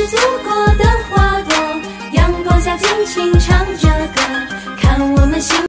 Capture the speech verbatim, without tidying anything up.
是祖国的花朵，阳光下尽情唱着歌，看我们幸